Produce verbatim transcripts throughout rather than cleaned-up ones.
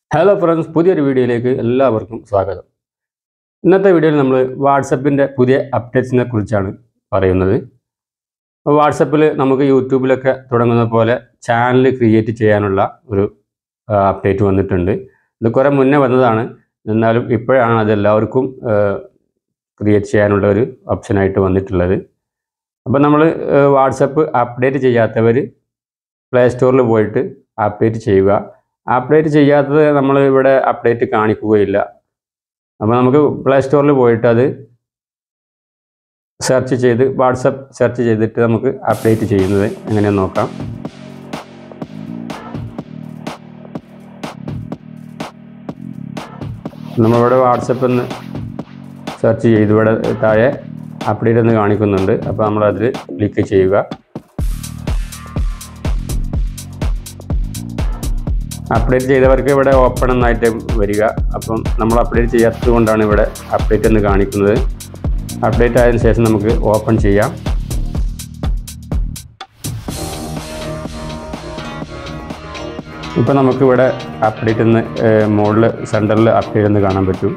Hello friends, പുതിയൊരു വീഡിയോയിലേക്ക് എല്ലാവർക്കും സ്വാഗതം. ഇന്നത്തെ വീഡിയോയിൽ നമ്മൾ വാട്സപ്പിൻ്റെ പുതിയ അപ്ഡേറ്റ്സിനെ കുറിച്ചാണ് പറയുന്നത്. വാട്സപ്പിൽ നമുക്ക് യൂട്യൂബിലൊക്കെ തുടങ്ങുന്ന പോലെ ചാനൽ ക്രിയേറ്റ് ചെയ്യാനുള്ള ഒരു അപ്ഡേറ്റ് വന്നിട്ടുണ്ട്. ഇത് കുറേ മുന്നേ വന്നതാണ്, എന്നാലും ഇപ്പോഴാണ് അതെല്ലാവർക്കും ക്രിയേറ്റ് ചെയ്യാനുള്ള ഒരു ഓപ്ഷനായിട്ട് വന്നിട്ടുള്ളത്. അപ്പോൾ നമ്മൾ വാട്സപ്പ് അപ്ഡേറ്റ് ചെയ്യാത്തവർ പ്ലേ സ്റ്റോറിൽ പോയിട്ട് അപ്ഡേറ്റ് ചെയ്യുക. അപ്ഡേറ്റ് ചെയ്യാത്തത് നമ്മൾ ഇവിടെ അപ്ഡേറ്റ് കാണിക്കുകയില്ല. അപ്പോൾ നമുക്ക് പ്ലേ സ്റ്റോറിൽ പോയിട്ട് അത് സെർച്ച് ചെയ്ത് വാട്സപ്പ് സെർച്ച് ചെയ്തിട്ട് നമുക്ക് അപ്ഡേറ്റ് ചെയ്യുന്നത് എങ്ങനെയാണെന്ന് നോക്കാം. നമ്മളിവിടെ വാട്സപ്പ് എന്ന് സെർച്ച് ചെയ്ത് ഇവിടെ താഴെ അപ്ഡേറ്റ് എന്ന് കാണിക്കുന്നുണ്ട്. അപ്പോൾ നമ്മളതിൽ ക്ലിക്ക് ചെയ്യുക. അപ്ഡേറ്റ് ചെയ്തവർക്ക് ഇവിടെ ഓപ്പൺ എന്നായിട്ട് വരിക. അപ്പം നമ്മൾ അപ്ഡേറ്റ് ചെയ്യാത്തത് കൊണ്ടാണ് ഇവിടെ അപ്ഡേറ്റ് എന്ന് കാണിക്കുന്നത്. അപ്ഡേറ്റ് ആയതിനു ശേഷം നമുക്ക് ഓപ്പൺ ചെയ്യാം. ഇപ്പം നമുക്കിവിടെ അപ്ഡേറ്റ് എന്ന് മുകളിൽ സെൻറ്ററിൽ അപ്ഡേറ്റ് എന്ന് കാണാൻ പറ്റും.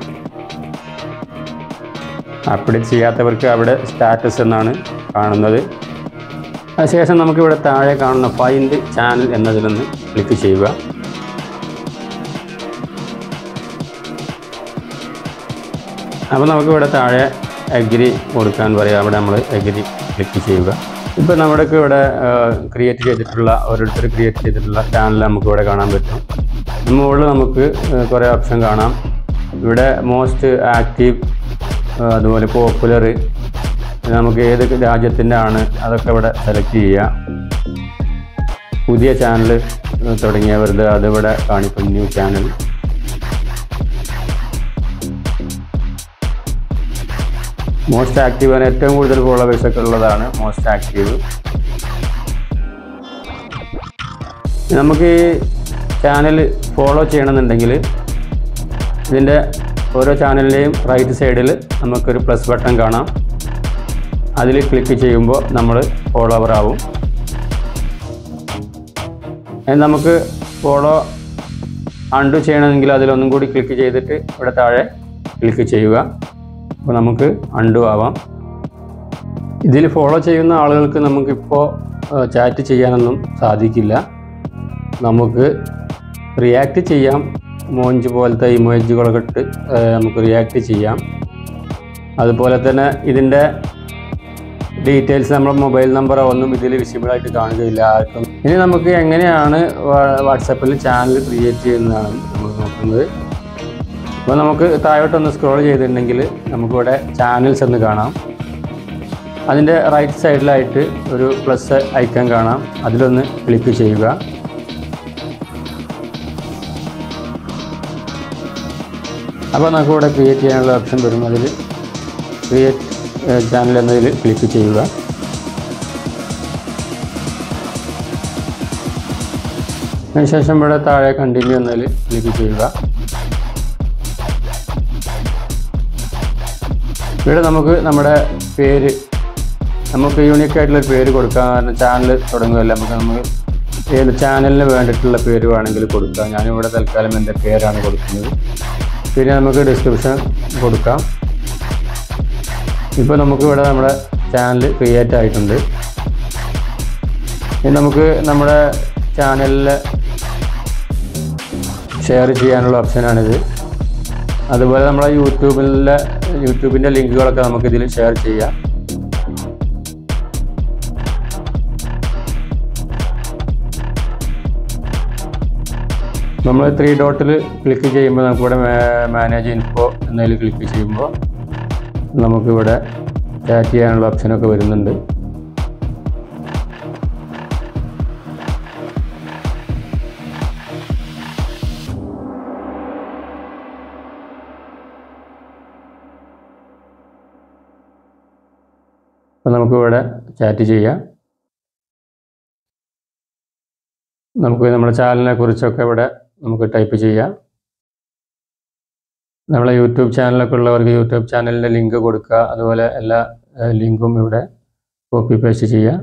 അപ്ഡേറ്റ് ചെയ്യാത്തവർക്ക് അവിടെ സ്റ്റാറ്റസ് എന്നാണ് കാണുന്നത്. അതിനുശേഷം നമുക്കിവിടെ താഴെ കാണുന്ന ഫൈൻഡ് ചാനൽ എന്നതിലൊന്ന് ക്ലിക്ക് ചെയ്യുക. അപ്പോൾ നമുക്കിവിടെ താഴെ എഗ്രി കൊടുക്കാൻ പറയാം. അവിടെ നമ്മൾ എഗ്രി ക്ലിക്ക് ചെയ്യുക. ഇപ്പോൾ നമ്മുടെ ഇവിടെ ക്രിയേറ്റ് ചെയ്തിട്ടുള്ള ഓരോരുത്തർ ക്രിയേറ്റ് ചെയ്തിട്ടുള്ള ചാനൽ നമുക്കിവിടെ കാണാൻ പറ്റും. മുകളിൽ നമുക്ക് കുറേ ഓപ്ഷൻ കാണാം. ഇവിടെ മോസ്റ്റ് ആക്റ്റീവ്, അതുപോലെ പോപ്പുലർ, നമുക്ക് ഏത് രാജ്യത്തിൻ്റെ ആണ് അതൊക്കെ ഇവിടെ സെലക്ട് ചെയ്യുക. പുതിയ ചാനൽ തുടങ്ങിയവരുടെ അതിവിടെ കാണിക്കും, ന്യൂ ചാനൽ. മോസ്റ്റ് ആക്റ്റീവ് ആണ്, ഏറ്റവും കൂടുതൽ ഫോളോവേഴ്സ് ഒക്കെ ഉള്ളതാണ് മോസ്റ്റ് ആക്റ്റീവ്. നമുക്ക് ഈ ചാനൽ ഫോളോ ചെയ്യണമെന്നുണ്ടെങ്കിൽ ഇതിൻ്റെ ഓരോ ചാനലിൻ്റെയും റൈറ്റ് സൈഡിൽ നമുക്കൊരു പ്ലസ് ബട്ടൺ കാണാം. അതിൽ ക്ലിക്ക് ചെയ്യുമ്പോൾ നമ്മൾ ഫോളോവർ ആവും. നമുക്ക് ഫോളോ അൺഡു ചെയ്യണമെങ്കിൽ അതിലൊന്നും കൂടി ക്ലിക്ക് ചെയ്തിട്ട് ഇവിടെ താഴെ ക്ലിക്ക് ചെയ്യുക. അപ്പോൾ നമുക്ക് അൺഡു ആവാം. ഇതിൽ ഫോളോ ചെയ്യുന്ന ആളുകൾക്ക് നമുക്കിപ്പോൾ ചാറ്റ് ചെയ്യാനൊന്നും സാധിക്കില്ല. നമുക്ക് റിയാക്റ്റ് ചെയ്യാം. മോഞ്ച് പോലത്തെ ഇമോജികളൊക്കെ ഇട്ട് നമുക്ക് റിയാക്റ്റ് ചെയ്യാം. അതുപോലെ തന്നെ ഇതിൻ്റെ ഡീറ്റെയിൽസ്, നമ്മുടെ മൊബൈൽ നമ്പറോ ഒന്നും ഇതിൽ വിസിബിളായിട്ട് കാണുകയില്ല ആർക്കും. ഇനി നമുക്ക് എങ്ങനെയാണ് വാട്സപ്പിൽ ചാനൽ ക്രിയേറ്റ് ചെയ്യുന്നതാണ് നമ്മൾ നോക്കുന്നത്. അപ്പോൾ നമുക്ക് താഴോട്ടൊന്ന് സ്ക്രോൾ ചെയ്തിട്ടുണ്ടെങ്കിൽ നമുക്കിവിടെ ചാനൽസ് എന്ന് കാണാം. അതിൻ്റെ റൈറ്റ് സൈഡിലായിട്ട് ഒരു പ്ലസ് ഐക്കൺ കാണാം. അതിലൊന്ന് ക്ലിക്ക് ചെയ്യുക. അപ്പോൾ നമുക്കിവിടെ ക്രിയേറ്റ് ചെയ്യാനുള്ള ഓപ്ഷൻ വരും. അതിൽ ക്രിയേറ്റ് ചാനൽ എന്നതിൽ ക്ലിക്ക് ചെയ്യുക. അതിനുശേഷം ഇവിടെ താഴെ കണ്ടിന്യൂ എന്നതിൽ ക്ലിക്ക് ചെയ്യുക. ഇവിടെ നമുക്ക് നമ്മുടെ പേര്, നമുക്ക് യൂണിക്കായിട്ടുള്ളൊരു പേര് കൊടുക്കാം. കാരണം ചാനൽ തുടങ്ങുകയല്ല, നമുക്ക് നമുക്ക് ഏത് ചാനലിന് വേണ്ടിയിട്ടുള്ള പേര് വേണമെങ്കിൽ കൊടുക്കാം. ഞാനിവിടെ തൽക്കാലം എൻ്റെ പേരാണ് കൊടുക്കുന്നത്. പിന്നെ നമുക്ക് ഡിസ്ക്രിപ്ഷൻ കൊടുക്കാം. ഇപ്പോൾ നമുക്കിവിടെ നമ്മുടെ ചാനൽ ക്രിയേറ്റ് ആയിട്ടുണ്ട്. ഇനി നമുക്ക് നമ്മുടെ ചാനലിൽ ഷെയർ ചെയ്യാനുള്ള ഓപ്ഷനാണിത്. അതുപോലെ നമ്മളെ യൂട്യൂബിലെ യൂട്യൂബിൻ്റെ ലിങ്കുകളൊക്കെ നമുക്കിതിൽ ഷെയർ ചെയ്യാം. നമ്മൾ ത്രീ ഡോട്ടിൽ ക്ലിക്ക് ചെയ്യുമ്പോൾ നമുക്കിവിടെ മാനേജ് ഇൻഫോ എന്നതിൽ ക്ലിക്ക് ചെയ്യുമ്പോൾ നമുക്കിവിടെ ചാറ്റ് ചെയ്യാനുള്ള ഓപ്ഷനൊക്കെ വരുന്നുണ്ട്. അപ്പോൾ നമുക്കിവിടെ ചാറ്റ് ചെയ്യാം. നമുക്ക് നമ്മുടെ ചാനലിനെ കുറിച്ചൊക്കെ ഇവിടെ നമുക്ക് ടൈപ്പ് ചെയ്യാം. നമ്മളെ യൂട്യൂബ് ചാനലൊക്കെ ഉള്ളവർക്ക് യൂട്യൂബ് ചാനലിൻ്റെ ലിങ്ക് കൊടുക്കുക. അതുപോലെ എല്ലാ ലിങ്കും ഇവിടെ കോപ്പി പേസ്റ്റ് ചെയ്യുക.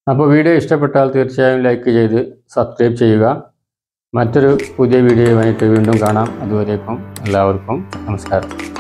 അപ്പോൾ വീഡിയോ ഇഷ്ടപ്പെട്ടാൽ തീർച്ചയായും ലൈക്ക് ചെയ്ത് സബ്സ്ക്രൈബ് ചെയ്യുക. മറ്റൊരു പുതിയ വീഡിയോയുമായിട്ട് വീണ്ടും കാണാം. അതുവരേക്കും എല്ലാവർക്കും നമസ്കാരം.